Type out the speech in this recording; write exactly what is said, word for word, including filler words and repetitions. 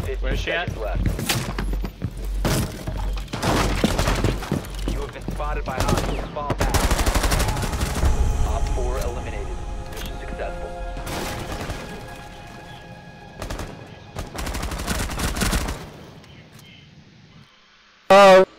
Where's she at? Left. You have been spotted by hostiles. Fall back. Op four eliminated. Mission successful. Oh.